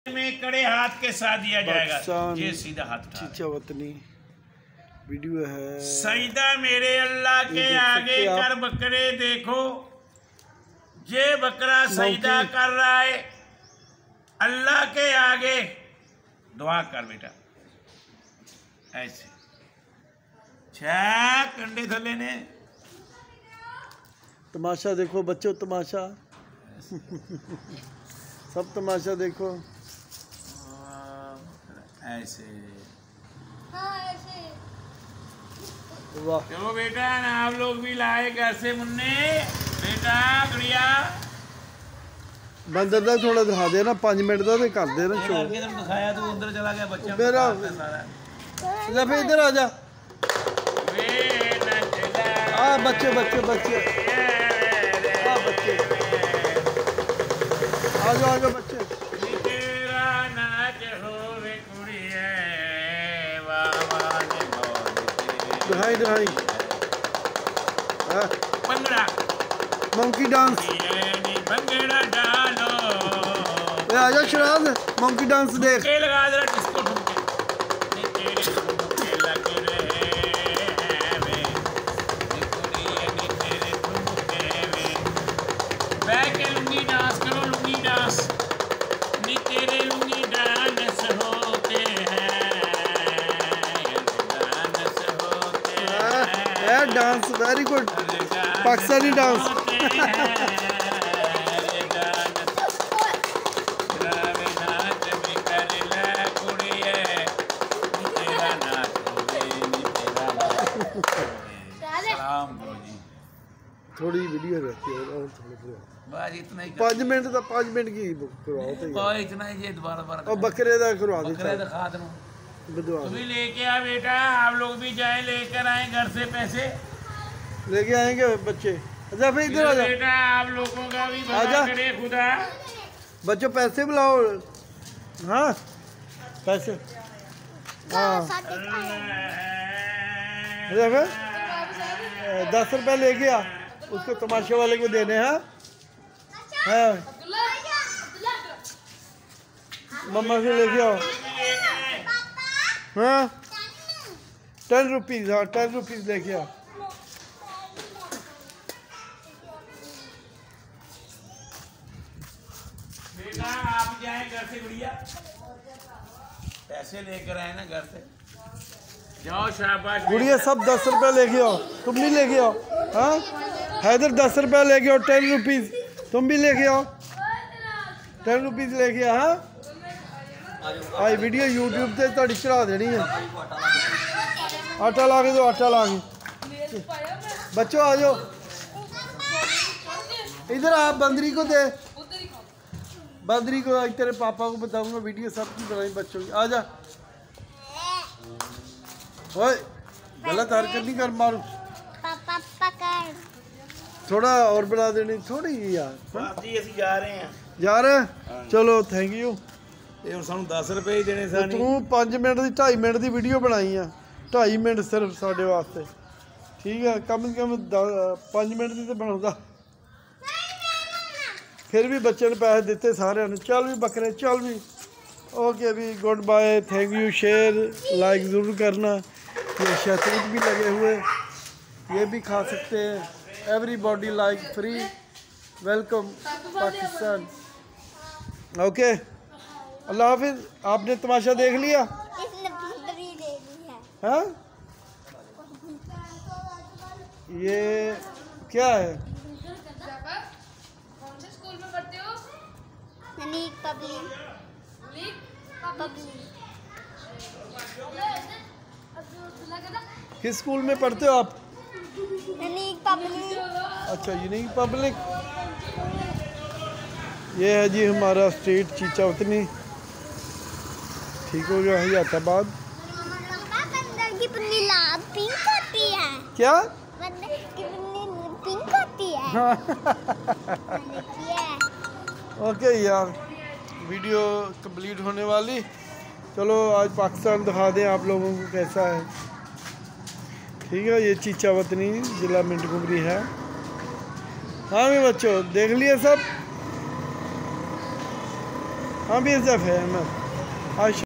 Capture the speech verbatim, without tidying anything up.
में कड़े हाथ के साथ दिया जाएगा। ये सीधा हाथ उठा चीचा वतनी वीडियो है। सजदा मेरे अल्लाह के आगे कर बकरे देखो, ये बकरा सजदा कर रहा है अल्लाह के आगे। दुआ कर बेटा ऐसे छह कंडे थले ने। तमाशा देखो बच्चों, तमाशा सब तमाशा देखो ऐसे। हाँ ऐसे। वाह चलो बेटा ना आप लोग भी लाए घर से मुन्ने बेटा बढ़िया। बंदर दा थोड़ा दिखा दे ना, पाँच मिनट का कर दे ना शो। दिखाया तो उधर चला गया बच्चा मेरा ले फिर इधर आ जा। आ बच्चे बच्चे बच्चे आ बच्चे आ जाओ आ जाओ बच्चे। तेरा नाच होवे कुड़िए दिखाई दिखाई पंगड़ा मंकी डांस। भंगड़ा डालो आ जा शराब मंकी डांस देख। लगा जरा डिस्को ठुमके तेरे ठुमके लग रहे वे कुड़िए नी तेरे ठुमके वे। बैठ के लुंगी डांस करो, लुंगी डांस नी तेरे लुंगी डांस होते हैं, डांस होते हैं। A dance very good Pakistani dance. थोड़ी वीडियो रहती है और थोड़ी बस इतना ही। पाँच मिनट का पाँच मिनट की करवाओ तो और इतना ही ये दोबारा दोबारा और बकरे का करवा दो। बकरे दिखा दो बदवा तू भी लेके आ बेटा, आप लोग भी जाए लेकर आए घर से पैसे लेके आएंगे बच्चे। अच्छा फिर इधर आ जा बेटा, आप लोगों का भी भला करे खुदा। बच्चों पैसे बुलाओ। हाँ पैसे हाँ दस रुपए लेके आ, उसको तमाशे वाले को देने हैं। हाँ मम्मा से लेके आओ। हाँ टेन रुपीज़ हाँ टेन रुपीज़ लेके आओ। बेटा आप जाए घर से बढ़िया पैसे लेकर आए ना घर से, जाओ शाबाश। गुड़िया सब दस रुपए लेके आओ, तुम भी लेके आओ। हाँ हैदर दस रुपए लेके आओ, टेन रुपीज़ तुम भी लेके आओ, टेन रुपीज़ लेके आओ। हाँ आई वीडियो यूट्यूब से तो चढ़ा देनी है। आटा ला के दो, आटा ला के। बच्चों आ जाओ इधर। आप बंदरी को दे, बंदरी को आज तेरे पापा को बताऊंगा वीडियो सबकी बनाई बच्चों की। आ जा ओए गलत हरकत नहीं कर, मारू। पापा पकड़ थोड़ा और बना देनी थोड़ी यार। आप जी ਅਸੀਂ ਜਾ ਰਹੇ ਹਾਂ जा रहे हैं चलो थैंक यू। ਇਹ ਹੁਣ ਸਾਨੂੰ दस रुपए ਹੀ ਦੇਣੇ ਸਾਨੀ। तू पाँच मिनट की ढाई मिनट की वीडियो बनाई है, ढाई मिनट सिर्फ साढ़े वास्ते ठीक है। कम से कम पाँच मिनट की तो बनाऊंगा। फिर भी बच्चे ने पैसे दिते सारे। चल भी बकरे चल भी। ओके भी good bye, thank you. Share like ज़रूर करना। ये शहतूत भी लगे हुए, ये भी खा सकते हैं। Everybody like free welcome Pakistan. Okay अल्लाह हाफिज़। आपने तमाशा देख लिया? इसने भंडरी ले ली है। हाँ ये क्या है? कौन से स्कूल में पढ़ते हो? ननीक पब्लिक पब्लिक। किस स्कूल में पढ़ते हो आप? ननीक पब्लिक। अच्छा यूनिक पब्लिक। ये है जी हमारा स्ट्रीट चीचा वतनी। ठीक हो गया हयाताबाद। बंदर की पन्नी लाल पिंक होती है। क्या? बंदर की पन्नी पिंक होती है। मैंने किया। ओके यार वीडियो कंप्लीट होने वाली। चलो आज पाकिस्तान दिखा दें आप लोगों को कैसा है। ठीक है ये चीचा वतनी ज़िला मिंटगुमरी है। हाँ भी बच्चों देख लिए सब। हाँ भी इज़ फेमस।